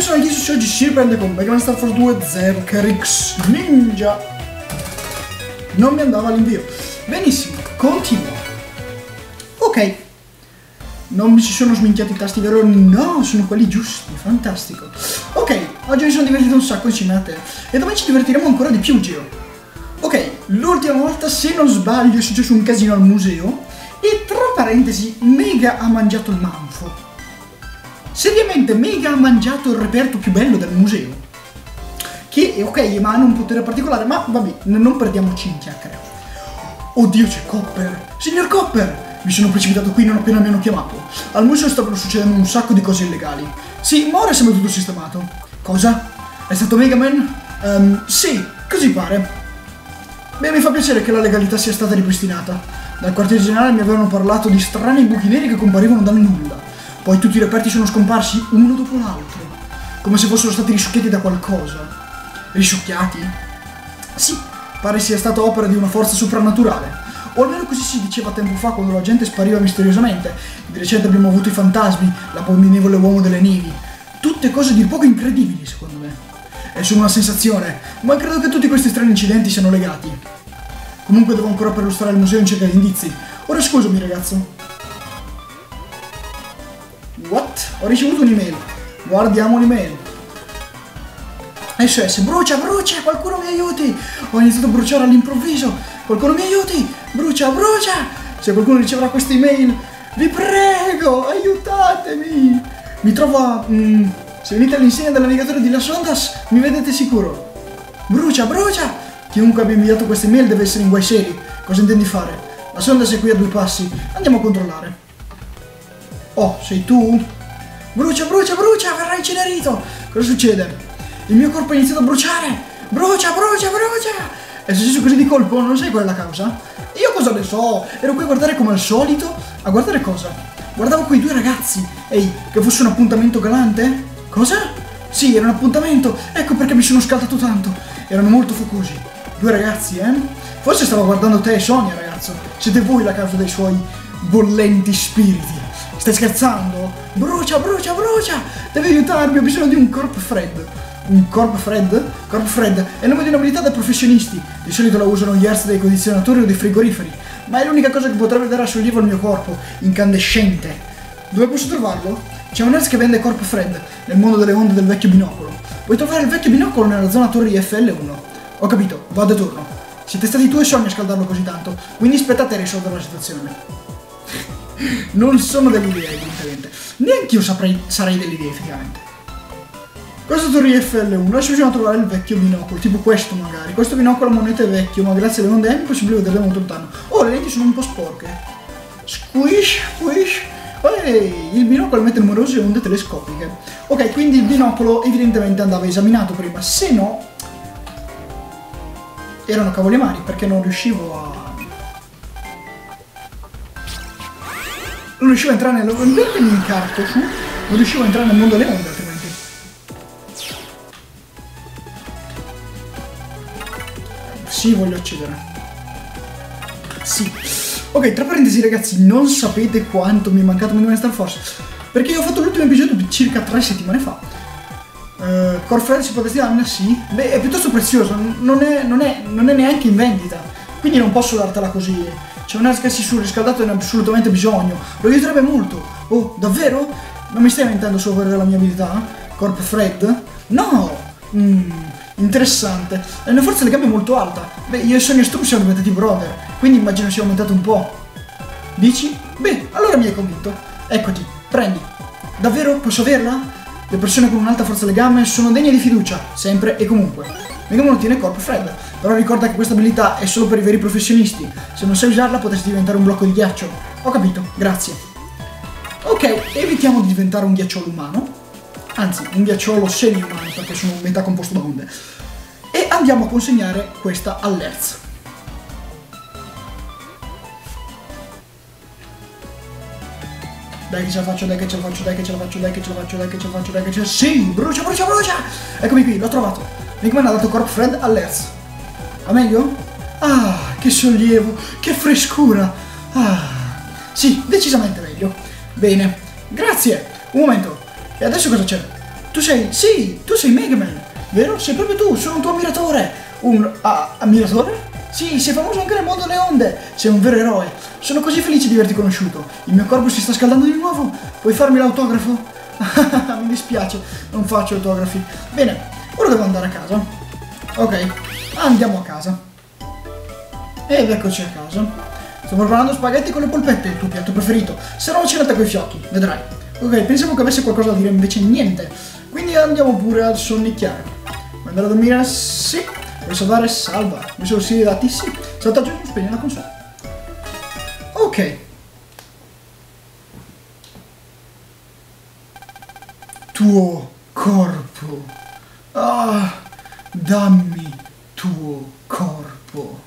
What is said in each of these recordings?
Io sono Isu, oggi si riprende con Mega Man Star Force 2 Zerkerix Ninja. Non mi andava l'invio. Benissimo, continuo. Ok. Non mi si sono sminchiati i tasti, vero? No, sono quelli giusti, fantastico. Ok, oggi mi sono divertito un sacco insieme a te. E domani ci divertiremo ancora di più, Gio. Ok, l'ultima volta, se non sbaglio, è successo un casino al museo. E tra parentesi, Mega ha mangiato il manfo. Seriamente, Mega ha mangiato il reperto più bello del museo. Che, ok, emana un potere particolare, ma vabbè, non perdiamoci in chiacchiere. Oddio, c'è Copper! Signor Copper! Mi sono precipitato qui non appena mi hanno chiamato. Al museo stavano succedendo un sacco di cose illegali. Sì, ma ora sembra tutto sistemato. Cosa? È stato Mega Man? Sì, così pare. Beh, mi fa piacere che la legalità sia stata ripristinata. Dal quartiere generale mi avevano parlato di strani buchi neri che comparivano dal nulla. Poi tutti i reperti sono scomparsi uno dopo l'altro, come se fossero stati risucchiati da qualcosa. Risucchiati? Sì, pare sia stata opera di una forza soprannaturale. O almeno così si diceva tempo fa quando la gente spariva misteriosamente. Di recente abbiamo avuto i fantasmi, l'abominevole uomo delle nevi. Tutte cose di poco incredibili, secondo me. È solo una sensazione, ma credo che tutti questi strani incidenti siano legati. Comunque devo ancora perlustrare il museo in cerca di indizi. Ora scusami, ragazzo. What? Ho ricevuto un'email. Guardiamo l'email. SOS, brucia, brucia, qualcuno mi aiuti. Ho iniziato a bruciare all'improvviso. Qualcuno mi aiuti. Brucia, brucia. Se qualcuno riceverà questa email, vi prego, aiutatemi. Mi trovo a... se venite all'insegna del navigatore di Las Ondas, mi vedete sicuro. Brucia, brucia. Chiunque abbia inviato questa email deve essere in guai seri. Cosa intendi fare? Las Ondas è qui a 2 passi. Andiamo a controllare. Oh, sei tu? Brucia, brucia, brucia, verrà incenerito. Cosa succede? Il mio corpo ha iniziato a bruciare. Brucia, brucia, brucia. È successo così di colpo? Non sai qual è la causa? Io cosa ne so? Ero qui a guardare come al solito. A guardare cosa? Guardavo quei 2 ragazzi. Ehi, che fosse un appuntamento galante? Cosa? Sì, era un appuntamento. Ecco perché mi sono scaldato tanto. Erano molto focosi. 2 ragazzi, eh? Forse stavo guardando te e Sonia, ragazzo. Siete voi la causa dei suoi bollenti spiriti. Stai scherzando? Brucia, brucia, brucia! Devi aiutarmi, ho bisogno di un Corp Fred. Un Corp Fred? Corp Fred è il nome di un'abilità da professionisti. Di solito la usano gli hertz dei condizionatori o dei frigoriferi. Ma è l'unica cosa che potrebbe dare sollievo al mio corpo, incandescente. Dove posso trovarlo? C'è un hertz che vende Corp Fred, nel mondo delle onde del vecchio binocolo. Puoi trovare il vecchio binocolo nella zona torri FL1. Ho capito, vado e torno. Siete stati tu e Sonia a scaldarlo così tanto, quindi aspettate a risolvere la situazione. Non sono dell'idea, evidentemente. Neanch'io sarei dell'idea, effettivamente. Questo torri FL1, adesso bisogna trovare il vecchio binocolo, tipo questo magari. Questo binocolo a monete è vecchio, ma grazie alle onde è impossibile vederlo molto lontano. Oh, le lenti sono un po' sporche. Squish, squish. Ehi, il binocolo emette numerose onde telescopiche. Ok, quindi il binocolo evidentemente andava esaminato prima, se no... erano cavoli amari, perché non riuscivo a... non riuscivo a entrare nel... perché mi incarto su? Non riuscivo a entrare nel mondo delle onde, altrimenti. Sì, voglio accedere. Sì. Ok, tra parentesi ragazzi, non sapete quanto mi è mancato Mega Man Star Force. Perché io ho fatto l'ultimo episodio circa 3 settimane fa. Corp Fred si può vestirne? Sì. Beh, è piuttosto prezioso, non è neanche in vendita. Quindi non posso dartela così. C'è un hertz che si surriscaldato e ne ha assolutamente bisogno. Lo aiuterebbe molto. Oh, davvero? Non mi stai inventando solo per la mia abilità? Corp Fred? No! Interessante. È una forza delle gambe molto alta. Beh, io e Sonia Stubb siamo diventati brother, quindi immagino sia aumentato un po'. Dici? Beh, allora mi hai convinto. Eccoti, prendi. Davvero? Posso averla? Le persone con un'alta forza delle gambe sono degne di fiducia, sempre e comunque. Mega Man ottiene Corp Fred, però ricorda che questa abilità è solo per i veri professionisti. Se non sai usarla potresti diventare un blocco di ghiaccio. Ho capito, grazie. Ok, evitiamo di diventare un ghiacciolo umano. Anzi, un ghiacciolo semi-umano, perché sono metà composto da onde. E andiamo a consegnare questa all'Hertz. Dai che ce la faccio, dai che ce la faccio, dai che ce la faccio, dai che ce la faccio, dai che ce la faccio, dai che ce la... Sì, brucia, brucia, brucia! Eccomi qui, l'ho trovato. Mega Man ha dato Corp Fred all'Hertz. Va meglio? Ah, che sollievo, che frescura. Ah, sì, decisamente meglio. Bene, grazie. Un momento. E adesso cosa c'è? tu sei... Sì, tu sei Mega Man, vero? Sei proprio tu, sono un tuo ammiratore. Un ammiratore? Sì, sei famoso anche nel mondo delle onde. Sei un vero eroe. Sono così felice di averti conosciuto. Il mio corpo si sta scaldando di nuovo. Puoi farmi l'autografo? Mi dispiace, non faccio autografi. Bene, ora devo andare a casa. Ok, andiamo a casa. Ed eccoci a casa. Sto preparando spaghetti con le polpette, il tuo piatto preferito. Sarà una cenata coi fiocchi, vedrai. Ok, pensavo che avesse qualcosa da dire, invece niente. Quindi andiamo pure a sonnicchiare. Vuoi andare a dormire? Sì. Vuoi salvare? Salva. Mi sono sì dati? Sì. Saltaggio, spegni la console. Ok. Tuo corpo. Ah, dammi tuo corpo.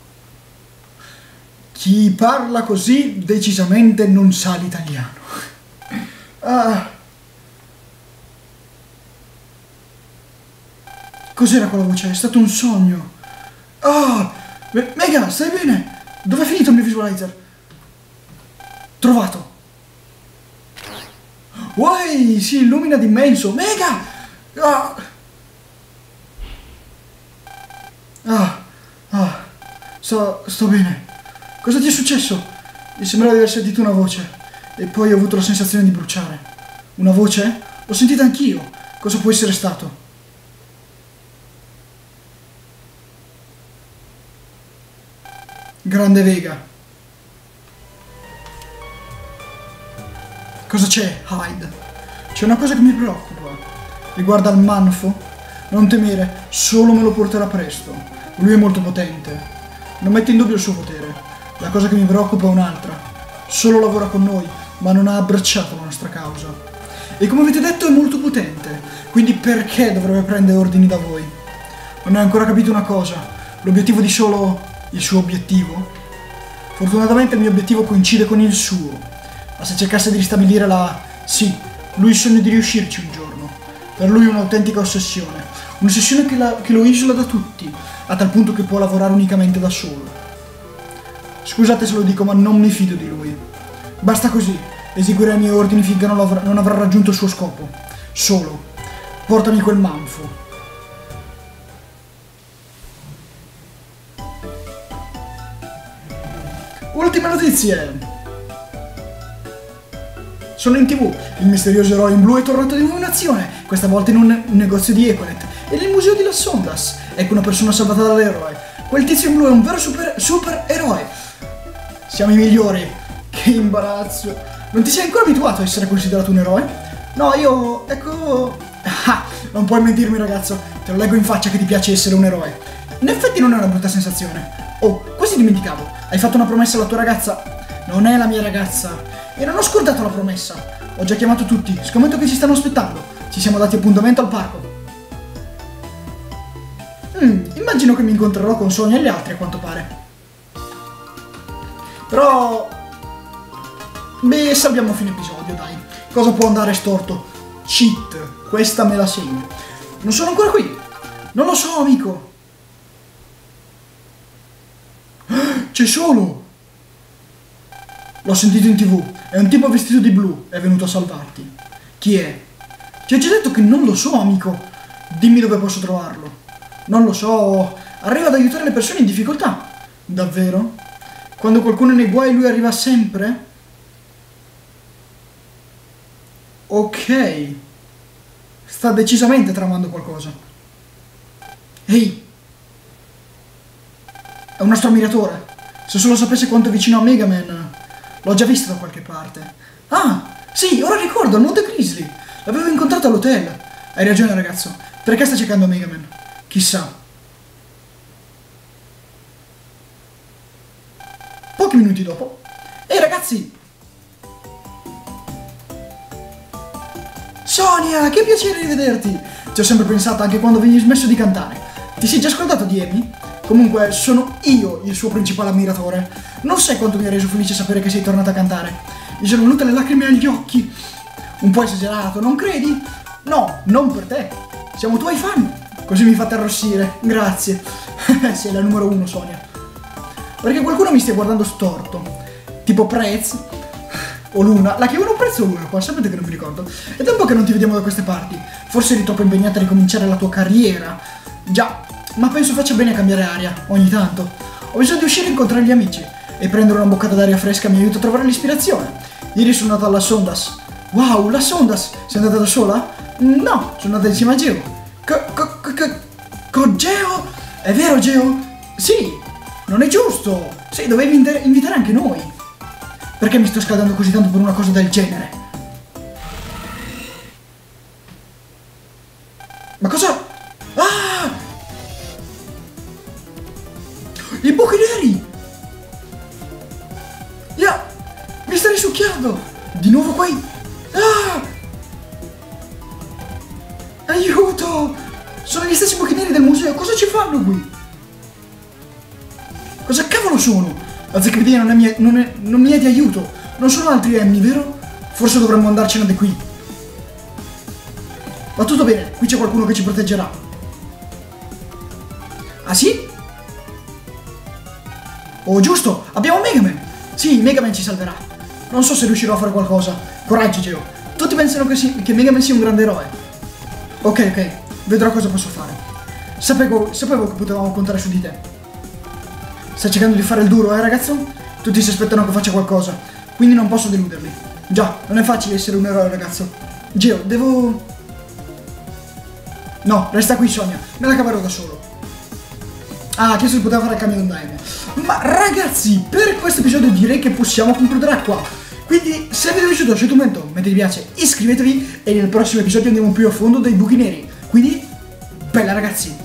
Chi parla così decisamente non sa l'italiano. Ah. Cos'era quella voce? È stato un sogno. Ah! Mega, stai bene? Dove è finito il mio visualizer? Trovato. Uai, si illumina d'immenso. Mega! Ah! Sto bene. Cosa ti è successo? Mi sembrava di aver sentito una voce. E poi ho avuto la sensazione di bruciare. Una voce? L'ho sentita anch'io. Cosa può essere stato? Grande Vega. Cosa c'è, Hyde? C'è una cosa che mi preoccupa. Riguarda il Manfo. Non temere, solo me lo porterà presto. Lui è molto potente. Non metto in dubbio il suo potere. La cosa che mi preoccupa è un'altra. Solo lavora con noi, ma non ha abbracciato la nostra causa. E come avete detto è molto potente. Quindi perché dovrebbe prendere ordini da voi? Non hai ancora capito una cosa. L'obiettivo di Solo... il suo obiettivo? Fortunatamente il mio obiettivo coincide con il suo. Ma se cercasse di ristabilire la... Sì, lui sogna di riuscirci un giorno. Per lui è un'autentica ossessione. Un'ossessione che lo isola da tutti, a tal punto che può lavorare unicamente da solo. Scusate se lo dico, ma non mi fido di lui. Basta così. Eseguire i miei ordini finché non avrà raggiunto il suo scopo. Solo. Portami quel Manfo. Ultime notizie! Sono in TV. Il misterioso eroe in blu è tornato di nuovo in azione, questa volta in un negozio di Econet e nel museo di Las Ondas. Ecco una persona salvata dall'eroe. Quel tizio in blu è un vero super eroe. Siamo i migliori. Che imbarazzo. Non ti sei ancora abituato a essere considerato un eroe? No, io... ecco... Ah, non puoi mentirmi ragazzo. Te lo leggo in faccia che ti piace essere un eroe. In effetti non è una brutta sensazione. Oh, quasi dimenticavo. Hai fatto una promessa alla tua ragazza? Non è la mia ragazza. E non ho scordato la promessa. Ho già chiamato tutti. Scommetto che ci stanno aspettando. Ci siamo dati appuntamento al parco. Immagino che mi incontrerò con Sonia e gli altri a quanto pare. Però... beh, salviamo a fine episodio, dai. Cosa può andare storto? Cheat. Questa me la segno. Non sono ancora qui. Non lo so, amico. C'è Solo! L'ho sentito in TV. È un tipo vestito di blu. È venuto a salvarti. Chi è? Ti ho già detto che non lo so, amico. Dimmi dove posso trovarlo. Non lo so. Arriva ad aiutare le persone in difficoltà. Davvero? Quando qualcuno è nei guai lui arriva sempre? Ok. Sta decisamente tramando qualcosa. Ehi! È un nostro ammiratore. Se solo sapesse quanto è vicino a Mega Man. L'ho già visto da qualche parte. Ah, sì, ora ricordo, il Monte Grizzly. L'avevo incontrato all'hotel. Hai ragione, ragazzo. Perché sta cercando Mega Man? Chissà. Pochi minuti dopo. Ehi, ragazzi! Sonia, che piacere rivederti! Ci ho sempre pensato anche quando avevi smesso di cantare. Ti sei già scordato di Amy? Comunque, sono io il suo principale ammiratore. Non sai quanto mi ha reso felice sapere che sei tornata a cantare. Mi sono venute le lacrime agli occhi. Un po' esagerato, non credi? No, non per te. Siamo tuoi fan. Così mi fate arrossire. Grazie. Sei la numero 1, Sonia. Perché qualcuno mi stia guardando storto. Tipo Prez. o Luna, la chiamano Prezzo o Luna qua, sapete che non mi ricordo. Ed è un po' che non ti vediamo da queste parti. Forse eri troppo impegnata a ricominciare la tua carriera. Già, ma penso faccia bene a cambiare aria, ogni tanto. Ho bisogno di uscire e incontrare gli amici. E prendere una boccata d'aria fresca mi aiuta a trovare l'ispirazione. Ieri sono andata alla Sondas. Wow, la Sondas! Sei andata da sola? No, sono andata insieme a Geo. Geo? È vero, Geo? Sì, non è giusto. Sì, dovevi invitare anche noi. Perché mi sto scaldando così tanto per una cosa del genere? Ma cosa? Ah! I buchi neri! Yeah! Mi sta risucchiando! Di nuovo qui! Ah! Aiuto! Sono gli stessi buchi neri del museo, cosa ci fanno qui? Cosa cavolo sono? La Zecchipedina non mi è di aiuto. Non sono altri Emmy, vero? Forse dovremmo andarcene da qui. Va tutto bene, qui c'è qualcuno che ci proteggerà. Ah sì? Oh giusto, abbiamo Megaman. Sì, Megaman ci salverà. Non so se riuscirò a fare qualcosa. Coraggio, Geo. Tutti pensano che Megaman sia un grande eroe. Ok, vedrò cosa posso fare. Sapevo che potevamo contare su di te. Stai cercando di fare il duro, ragazzo? Tutti si aspettano che faccia qualcosa, quindi non posso deluderli. Già, non è facile essere un eroe, ragazzo. Geo, devo... No, resta qui, Sonia. Me la caverò da solo. Ah, ha chiesto se poteva fare il cambio d'andaime. Ma ragazzi, per questo episodio direi che possiamo concludere qua. Quindi, se vi è piaciuto, lasciate un commento, mettete mi piace, iscrivetevi e nel prossimo episodio andiamo più a fondo dei buchi neri. Quindi, bella ragazzi!